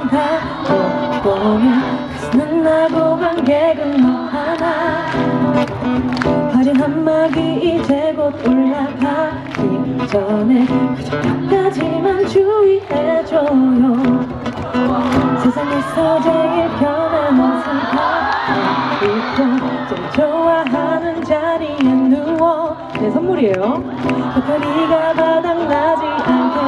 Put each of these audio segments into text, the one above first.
다 보면 가슴은 나고 관객은 너 하나. 화려한 막이 이제 곧 올라가기 전에 그저 몇 가지만 주의해줘요. 세상에서 제일 편한 옷은 다 입고 제일 좋아하는 자리에 누워. 내 선물이에요. 배터리가 바닥나지 않게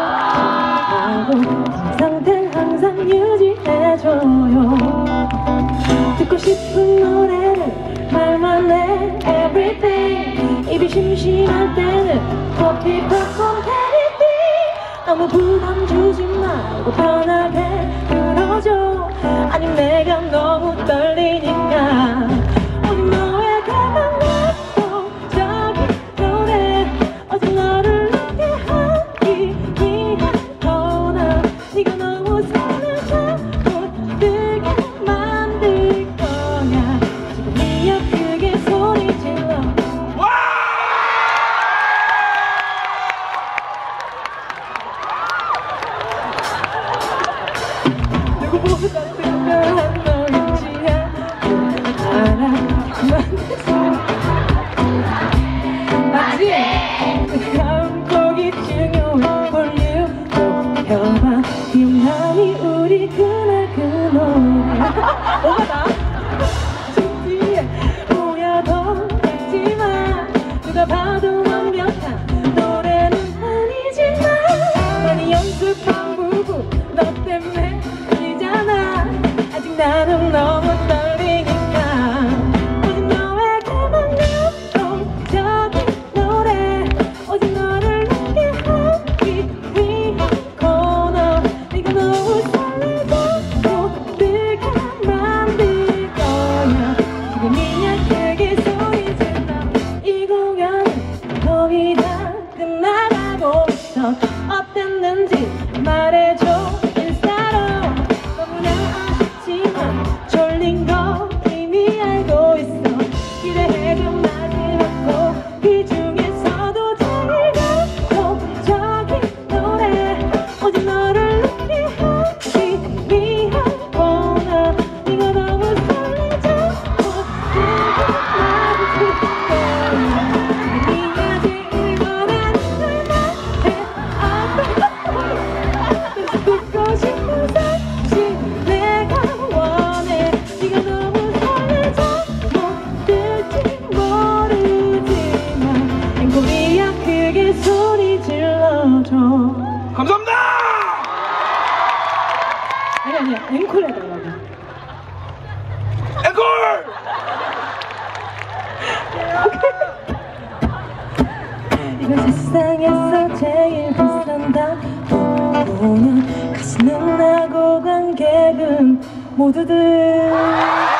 조심하고 상태 항상 유지해줘요. 듣고 싶은 노래를 말만 해 everything. 입이 심심할 때는 커피 팝콘 anything. 너무 부담 주지 말고 편하게 들어줘. 아님 내가 너무 떨리니까. 오직 너에게 만났어 저기 노래. 어제 너를 웃게 하기 위한 거나. 네가 너무 설레서 못 들게 만들 거야. 지금이야 크게 소리 질러. 누구보다 특별한 너인지야 알아. 맞지? 다음 곡이 중요해. 볼륨 높여봐. 기억나니 우리 그날 그 노래. 오가다 저 뒤에 오야도 있지만 누가 봐도 완벽한 노래는 아니지만 많이 연습한 부분 너 때문에 아니잖아. 아직 나는 너무 떨리니까. 오직 너에게만 냈던 저기 노래. 오직 너를 웃게 하기 위한 코너. 네가 너무 설레서 못 들게 만들 거야. 지금이야 크게 소리 질러. 이 공연은 거의 다 끝나가고 있어. 어땠는지 말해줘 인스타로. 너무나 아쉽지만 졸린 거 이미 알고 있어. 기대해줘 마지막 곡. 그 중에서도 제일 감동적인 노래. 오직 너를 웃게 하기 위한 코너. 네가 너무 설레서 못 들게 만들 거야. 네가 제일 원하는 걸 말해. 듣고 싶은 사실 내가 원해. 네가 너무 설레서 못 들지 모르지만 행복이야 크게 소리 질러줘. 감사합니다. 아니야 앵콜 해달라고. 앵콜. 이건 세상에서 제일 비싼 다보면 가슴은 나고 관객은 모두들